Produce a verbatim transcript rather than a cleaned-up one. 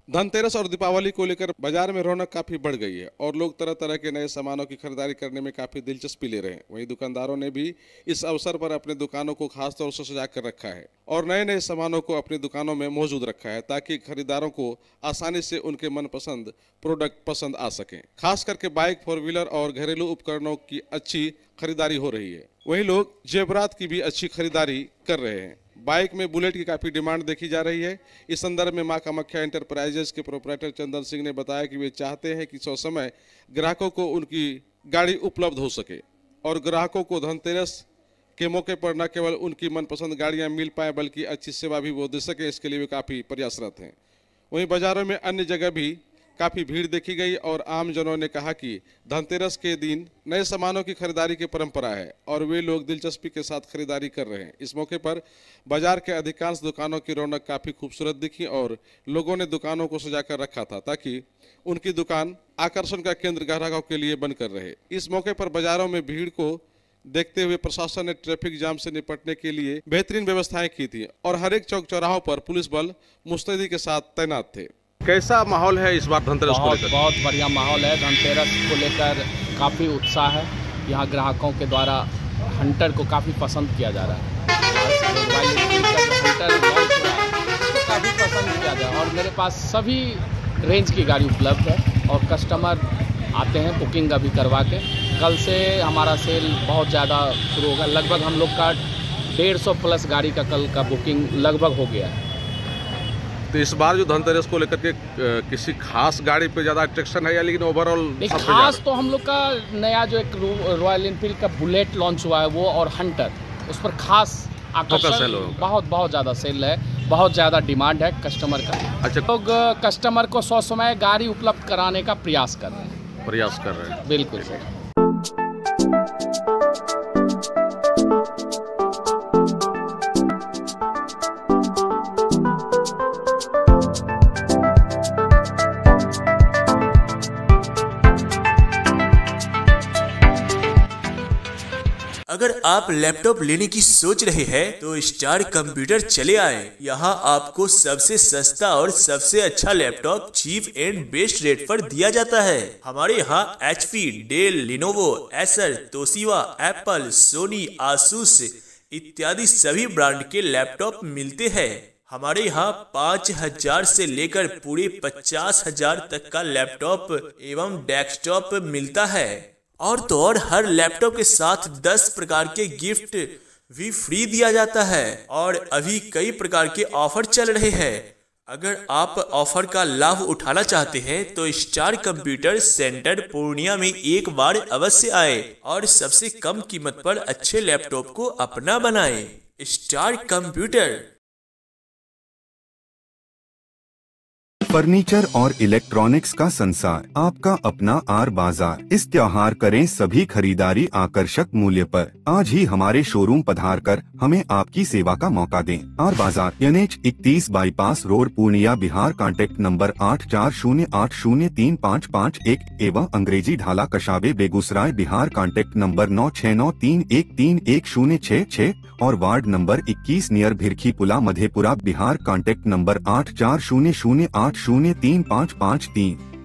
धनतेरस और दीपावली को लेकर बाजार में रौनक काफी बढ़ गई है और लोग तरह तरह के नए सामानों की खरीदारी करने में काफी दिलचस्पी ले रहे हैं। वहीं दुकानदारों ने भी इस अवसर पर अपने दुकानों को खास तौर से सजा कर रखा है और नए नए सामानों को अपनी दुकानों में मौजूद रखा है ताकि खरीदारों को आसानी से उनके मनपसंद प्रोडक्ट पसंद आ सकें। खास करके बाइक, फोर व्हीलर और घरेलू उपकरणों की अच्छी खरीदारी हो रही है। वहीं लोग जेवरात की भी अच्छी खरीदारी कर रहे हैं। बाइक में बुलेट की काफी डिमांड देखी जा रही है। इस संदर्भ में मां कामाख्या एंटरप्राइजेज के प्रोप्राइटर चंदन सिंह ने बताया कि वे चाहते हैं कि समय ग्राहकों को उनकी गाड़ी उपलब्ध हो सके और ग्राहकों को धनतेरस के मौके पर न केवल उनकी मनपसंद गाड़ियां मिल पाए बल्कि अच्छी सेवा भी वो दे सके, इसके लिए वे काफी प्रयासरत हैं। वहीं बाजारों में अन्य जगह भी काफी भीड़ देखी गई और आम जनों ने कहा कि धनतेरस के दिन नए सामानों की खरीदारी की परंपरा है और वे लोग दिलचस्पी के साथ खरीदारी कर रहे हैं। इस मौके पर बाजार के अधिकांश दुकानों की रौनक काफी खूबसूरत दिखी और लोगों ने दुकानों को सजाकर रखा था ताकि उनकी दुकान आकर्षण का केंद्र ग्राहकों के लिए बनकर रहे। इस मौके पर बाजारों में भीड़ को देखते हुए प्रशासन ने ट्रैफिक जाम से निपटने के लिए बेहतरीन व्यवस्थाएं की थी और हर एक चौक चौराहों पर पुलिस बल मुस्तैदी के साथ तैनात थे। कैसा माहौल है इस बार धनतेरस को लेकर? बहुत बढ़िया माहौल है। धनतेरस को लेकर काफ़ी उत्साह है। यहाँ ग्राहकों के द्वारा हंटर को काफ़ी पसंद किया जा रहा है। हंटर लॉन्च हुआ है तो काफ़ी पसंद किया जा रहा है और मेरे पास सभी रेंज की गाड़ी उपलब्ध है और कस्टमर आते हैं बुकिंग अभी करवा के। कल से हमारा सेल बहुत ज़्यादा शुरू होगा। लगभग हम लोग का डेढ़ सौ प्लस गाड़ी का कल का बुकिंग लगभग हो गया है। तो इस बार जो धनतेरस को लेकर के किसी खास गाड़ी पे ज्यादा अट्रैक्शन है या लेकिन ओवरऑल खास तो हम लोग का नया जो एक रॉयल एनफील्ड का बुलेट लॉन्च हुआ है वो और हंटर, उस पर खास आकर्षण बहुत बहुत ज़्यादा सेल है, बहुत ज़्यादा डिमांड है कस्टमर का। अच्छा, लोग कस्टमर को सौ समय गाड़ी उपलब्ध कराने का प्रयास कर रहे हैं प्रयास कर रहे हैं बिल्कुल सर। अगर आप लैपटॉप लेने की सोच रहे हैं तो स्टार कंप्यूटर चले आए। यहाँ आपको सबसे सस्ता और सबसे अच्छा laptop cheap and best rate पर दिया जाता है। हमारे यहाँ HP, Dell, Lenovo, Acer, Toshiba, Apple, Sony, Asus इत्यादि सभी ब्रांड के लैपटॉप मिलते हैं। हमारे यहाँ पाँच हजार से लेकर पूरे पचास हजार तक का लैपटॉप एवं डेस्कटॉप मिलता है और तो और हर लैपटॉप के साथ दस प्रकार के गिफ्ट भी फ्री दिया जाता है और अभी कई प्रकार के ऑफर चल रहे हैं। अगर आप ऑफर का लाभ उठाना चाहते हैं तो स्टार कंप्यूटर सेंटर पूर्णिया में एक बार अवश्य आए और सबसे कम कीमत पर अच्छे लैपटॉप को अपना बनाएं। Star computer. फर्नीचर और इलेक्ट्रॉनिक्स का संसार, आपका अपना आर बाजार। इस त्योहार करें सभी खरीदारी आकर्षक मूल्य पर। आज ही हमारे शोरूम पधार कर हमें आपकी सेवा का मौका दें। आर बाजार, एन एच इकतीस bypass road, Purnia, Bihar. Contact number आठ चार शून्य आठ शून्य तीन पाँच पाँच एक एवं अंग्रेजी ढाला, कशाबे, बेगूसराय, बिहार। कांटेक्ट नंबर नौ छः नौ तीन एक तीन एक शून्य छः छः और वार्ड नंबर इक्कीस नियर भिरखी पुला, मधेपुरा, बिहार। कांटेक्ट नंबर आठ चार शून्य शून्य आठ शून्य तीन पाँच पाँच तीन।